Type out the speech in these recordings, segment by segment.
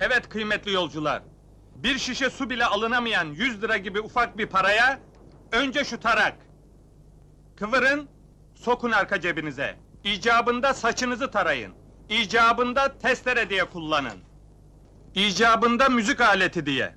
Evet kıymetli yolcular, bir şişe su bile alınamayan 100 lira gibi ufak bir paraya, önce şu tarak. Kıvırın, sokun arka cebinize. İcabında saçınızı tarayın. İcabında testere diye kullanın. İcabında müzik aleti diye.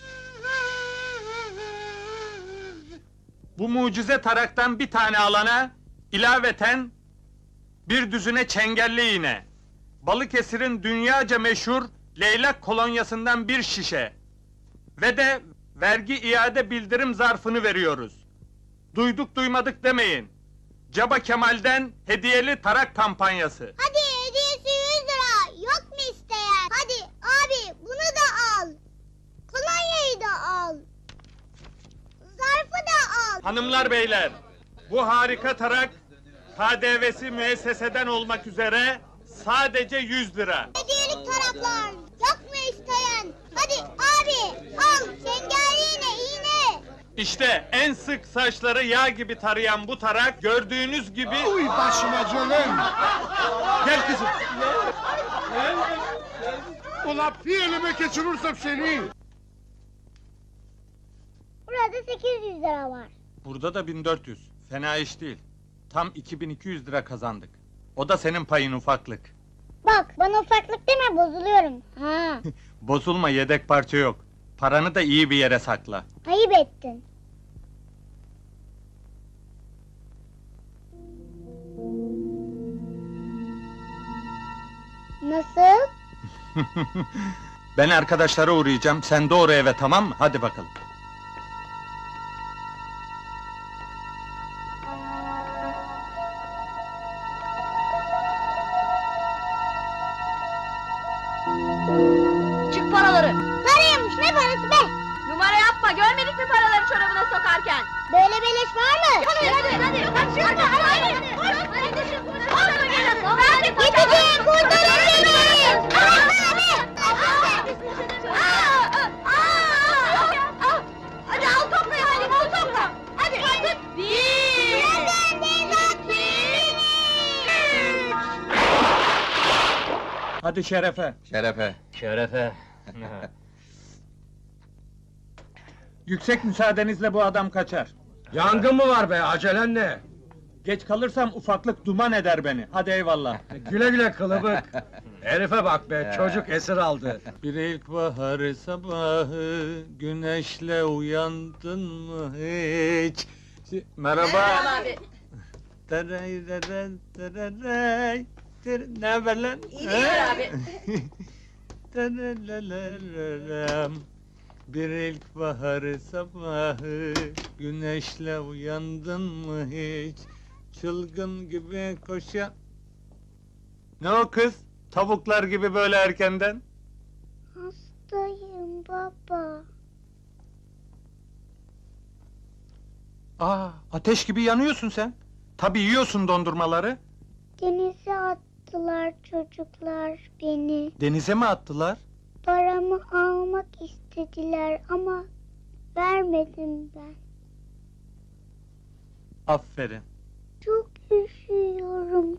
Bu mucize taraktan bir tane alana, ilaveten bir düzine çengelli iğne. Balıkesir'in dünyaca meşhur leylak kolonyasından bir şişe. Ve de vergi iade bildirim zarfını veriyoruz. Duyduk duymadık demeyin. Caba Kemal'den hediyeli tarak kampanyası. Hadi hediyesi 100 lira. Yok mu isteyen? Hadi abi bunu da al. Kolonyayı da al. Zarfı da al. Hanımlar beyler, bu harika tarak KDV'si müesseseden olmak üzere sadece 100 lira. Hediyelik taraklar. Yok mu isteyen? Hadi abi al. Çengelliğine iğne. İşte en sık saçları yağ gibi tarayan bu tarak gördüğünüz gibi... Uy başıma canım! Gel kızım! Ulan bir elime geçirirsem seni! Burada 800 lira var. Burada da 1400. Fena iş değil. Tam 2200 lira kazandık. O da senin payın ufaklık. Bak bana ufaklık deme bozuluyorum. Ha. Bozulma, yedek parça yok. Paranı da iyi bir yere sakla. Ayıp ettin. Nasıl? Ben arkadaşlara uğrayacağım. Sen doğru eve, tamam mı? Hadi bakalım. Çık paraları! Paraymış ne parası be? Numara yapma, görmedik mi paraları çorabına sokarken? Böyle beleş var mı? Hadi, Yeteceğim kurtarın beni! Hadi al topla yani, al topla! Hadi, hadi! Bir! Hadi şerefe. Şerefe. Şerefe. Yüksek müsaadenizle bu adam kaçar. Yangın mı var be, acelen ne? Geç kalırsam ufaklık duman eder beni. Hadi eyvallah. Güle güle kılıbık. Herife bak be, çocuk esir aldı. Bir ilkbahar sabahı güneşle uyandın mı hiç? Merhaba. abi. Teray, teray, teray, ne haber lan? İyidir abi. Terelelelelem. Bir ilkbahar sabahı güneşle uyandın mı hiç? Çılgın gibi koşa... Ne o kız? Tavuklar gibi böyle erkenden? Hastayım baba. Ateş gibi yanıyorsun sen. Tabii yiyorsun dondurmaları. Denize attılar çocuklar beni. Denize mi attılar? Paramı almak istediler ama vermedim ben. Aferin. Çok üşüyorum.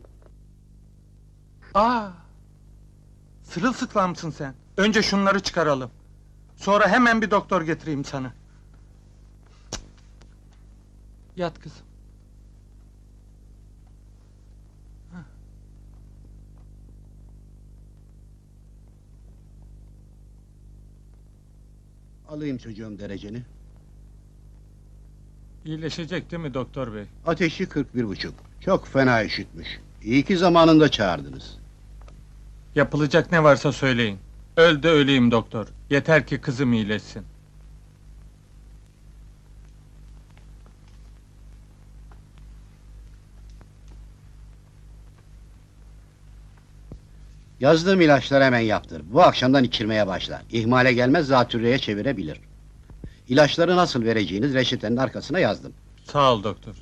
Sırılsıklamsın sen. Önce şunları çıkaralım. Sonra hemen bir doktor getireyim sana. Cık. Yat kızım. Alayım çocuğum dereceni. İyileşecek değil mi doktor bey? Ateşi 41,5. Çok fena üşütmüş. İyi ki zamanında çağırdınız. Yapılacak ne varsa söyleyin. Öl de öleyim doktor. Yeter ki kızım iyileşsin. Yazdığım ilaçları hemen yaptır. Bu akşamdan içirmeye başla. İhmale gelmez zatürreye çevirebilir. İlaçları nasıl vereceğiniz reçetenin arkasına yazdım. Sağ ol doktor.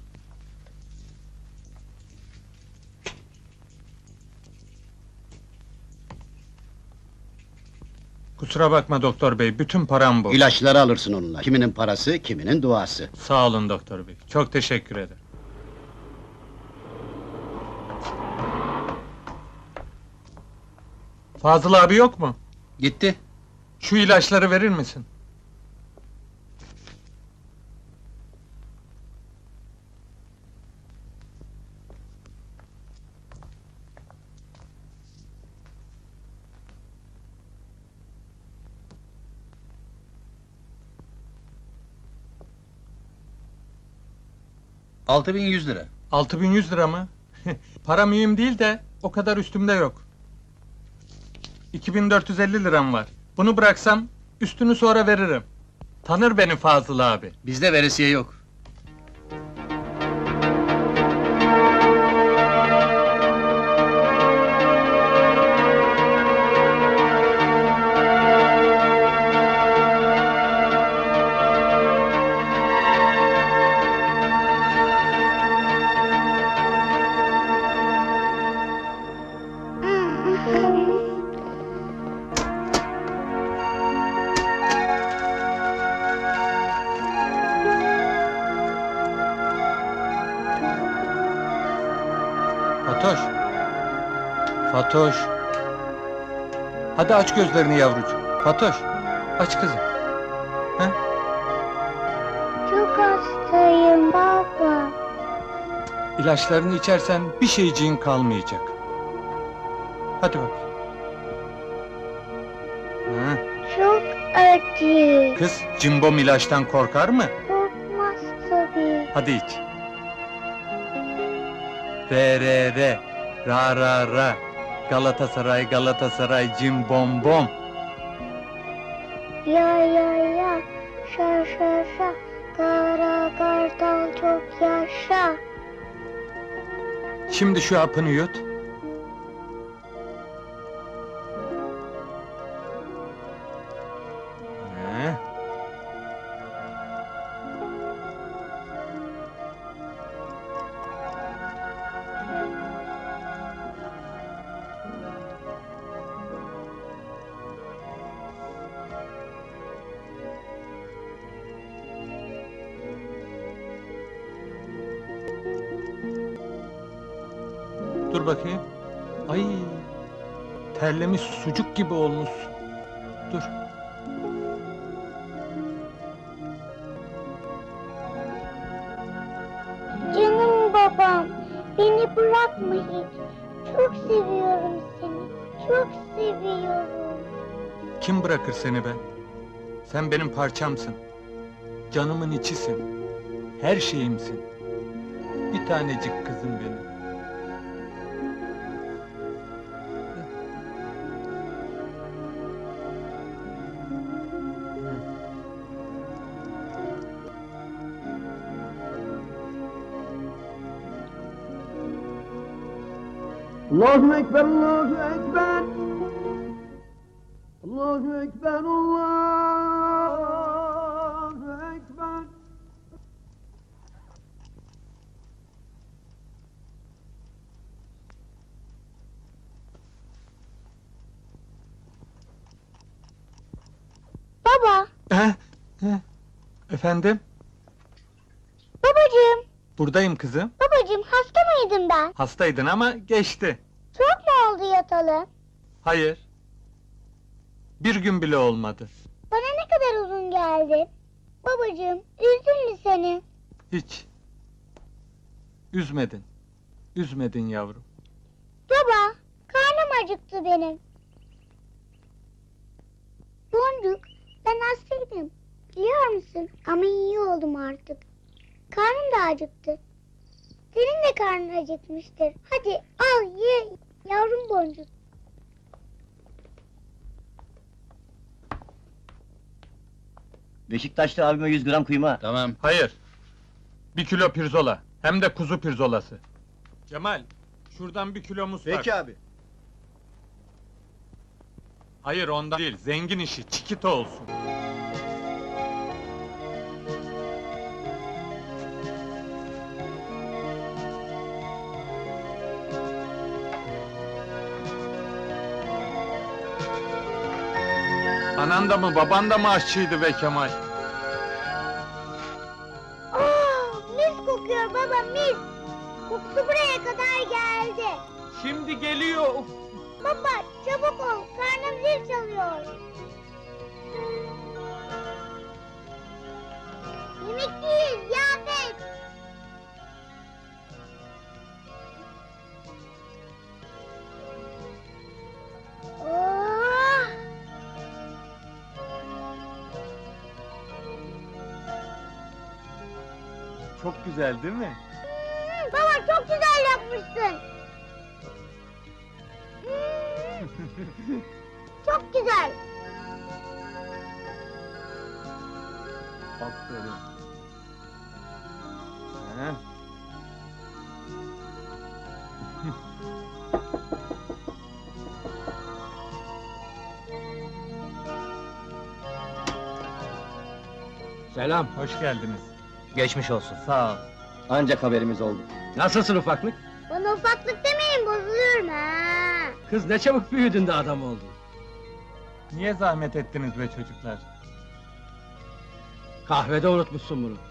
Kusura bakma doktor bey, bütün param bu. İlaçları alırsın onunla. Kiminin parası, kiminin duası. Sağ olun doktor bey, çok teşekkür ederim. Fazıl abi yok mu? Gitti. Şu ilaçları verir misin? ...6100 lira. 6100 lira mı? Para mühim değil de o kadar üstümde yok. 2450 liram var. Bunu bıraksam üstünü sonra veririm. Tanır beni Fazıl abi. Bizde veresiye yok. Fatoş. Fatoş. Hadi aç gözlerini yavrucuğum. Fatoş. Aç kızım. He? Çok hastayım baba. İlaçlarını içersen bir şeyciğin kalmayacak. Hadi bak. Hı. Çok acı. Kız, cimbom ilaçtan korkar mı? Korkmaz tabii. Hadi iç. Re re re, ra ra ra. Galatasaray, Galatasaray, cimbom bom. Ya ya ya. Şa şa şa. Kara kartal çok yaşa. Şimdi şu hapını yut. He. Dur bakayım. Ay, terlemiş sucuk gibi olmuşsun. Dur. Canım babam. Beni bırakma hiç. Çok seviyorum seni. Çok seviyorum. Kim bırakır seni be? Sen benim parçamsın. Canımın içisin. Her şeyimsin. Bir tanecik kızım benim. Allahu Ekber, Allahu Ekber. Allahu Ekber, Allahu Ekber. Baba. He? He? Efendim? Babacığım. Buradayım kızım. Babacığım hasta mıydım ben? Hastaydın ama geçti. Çok mu oldu yatalı? Hayır. Bir gün bile olmadı. Bana ne kadar uzun geldi. Babacığım üzdün mü seni? Hiç. Üzmedin. Üzmedin yavrum. Baba karnım acıktı benim. Boncuk ben hastaydım. Biliyor musun? Ama iyi oldum artık. Karnım da acıktı. Senin de karnın acıkmıştır. Hadi al ye yavrum Boncuk. Beşiktaşlı abime 100 gram kıyma. Tamam. Hayır. 1 kilo pirzola. Hem de kuzu pirzolası. Cemal, şuradan 1 kilo muz tak. abi. Hayır ondan değil, zengin işi, çikito olsun. Anan da mı, baban da mı aşçıydı be Kemal? Mis kokuyor baba mis. Kokusu buraya kadar geldi. Şimdi geliyor. Baba çabuk ol karnım zil çalıyor. Yemek değil, ziyafet. Oh! Çok güzel değil mi? Baba çok güzel yapmışsın. Çok güzel. Aferin. Ha. Selam. Hoş geldiniz. Geçmiş olsun. Sağ ol. Ancak haberimiz oldu. Nasılsın ufaklık? Bana ufaklık demeyin, bozuluyorum ha. Kız ne çabuk büyüdün de adam oldun. Niye zahmet ettiniz be çocuklar? Kahvede unutmuşsun bunu.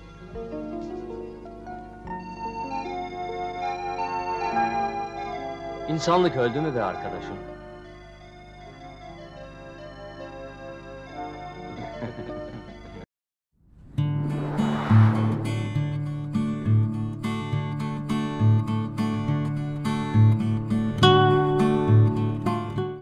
İnsanlık öldü mü be arkadaşım?